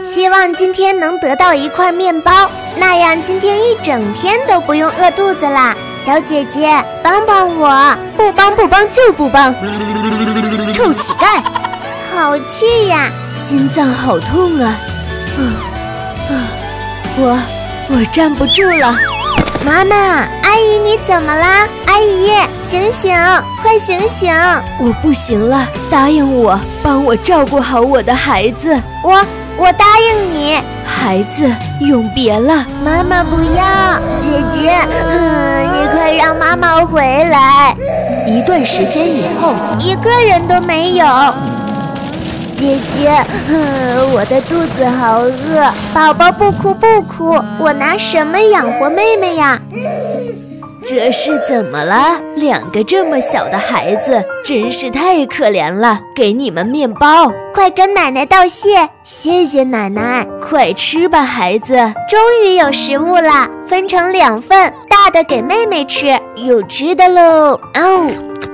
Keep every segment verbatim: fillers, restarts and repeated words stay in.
希望今天能得到一块面包，那样今天一整天都不用饿肚子啦。小姐姐，帮帮我！ 不帮不帮就不帮！臭乞丐！ 好气呀， 心脏好痛啊！啊啊！我我站不住了。 妈妈，阿姨你怎么啦？阿姨，醒醒，快醒醒！ 我不行了，答应我，帮我照顾好我的孩子。 我我答应你。 孩子，永别了。 妈妈不要，姐姐，嗯，你快让妈妈回来。 一段时间以后， 一个人都没有。姐姐，嗯，我的肚子好饿。宝宝不哭不哭，我拿什么养活妹妹呀？ 这是怎么了？两个这么小的孩子，真是太可怜了。给你们面包， 快跟奶奶道谢。谢谢奶奶。 快吃吧，孩子。 终于有食物了，分成两份，大的给妹妹吃。有吃的喽！哦。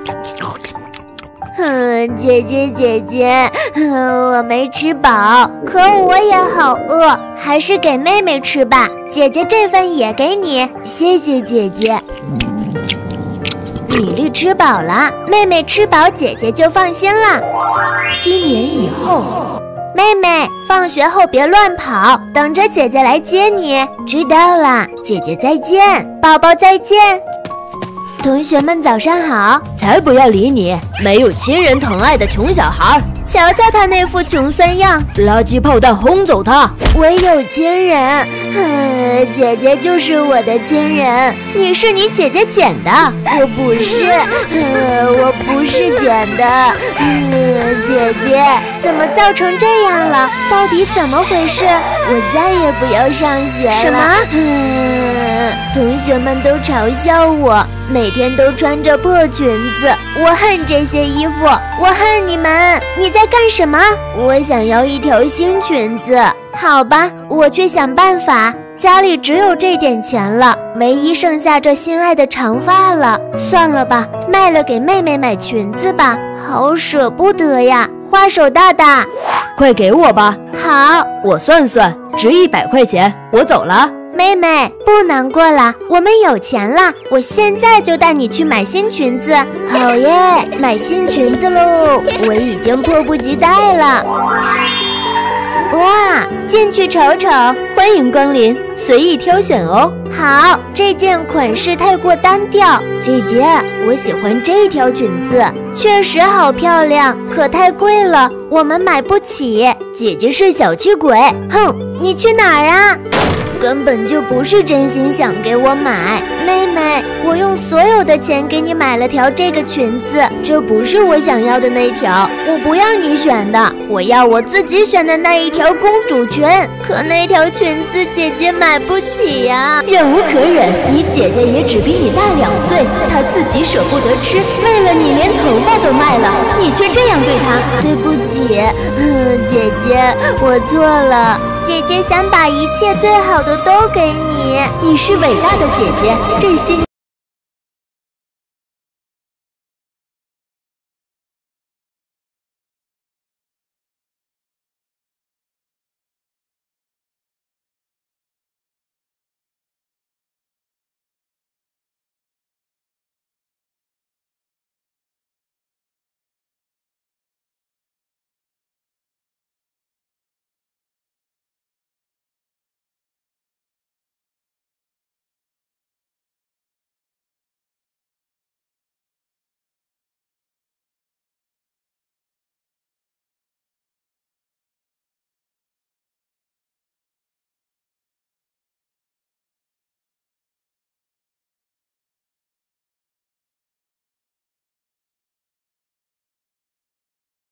哼，姐姐姐姐，哼，我没吃饱，可我也好饿，还是给妹妹吃吧。姐姐这份也给你，谢谢姐姐。米粒吃饱了，妹妹吃饱，姐姐就放心了。 七年以后， 妹妹，放学后别乱跑，等着姐姐来接你。知道了，姐姐再见，宝宝再见。同学们早上好。 才不要理你，没有亲人疼爱的穷小孩。 瞧瞧他那副穷酸样， 垃圾炮弹轰走他。 我有亲人，嗯，姐姐就是我的亲人。你是你姐姐捡的？我不是，嗯，我不是捡的。嗯，姐姐，怎么造成这样了？到底怎么回事？我再也不要上学了。 什么？ 嗯，同学们都嘲笑我，每天都穿着破裙子。我恨这些衣服，我恨你们。你在干什么？我想要一条新裙子。好吧，我去想办法。家里只有这点钱了，唯一剩下这心爱的长发了。算了吧，卖了给妹妹买裙子吧。好舍不得呀！花手大大， 快给我吧。 好， 我算算，值一百块钱。我走了。 妹妹，不难过了，我们有钱了，我现在就带你去买新裙子。好耶，买新裙子喽！我已经迫不及待了。哇，进去瞅瞅， 欢迎光临，随意挑选哦。 好，这件款式太过单调，姐姐，我喜欢这条裙子，确实好漂亮，可太贵了，我们买不起。姐姐是小气鬼，哼，你去哪儿啊？根本就不是真心想给我买，妹妹，我用所有的钱给你买了条这个裙子，这不是我想要的那条，我不要你选的，我要我自己选的那一条公主裙。可那条裙子姐姐买不起呀， 忍无可忍，你姐姐也只比你大两岁，她自己舍不得吃，为了你连头发都卖了，你却这样对她。 对不起，嗯，姐姐，我错了。姐姐想把一切最好的都给你， 你是伟大的姐姐，这些。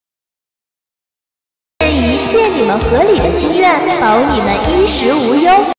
一切你们合理的心愿，保你们衣食无忧。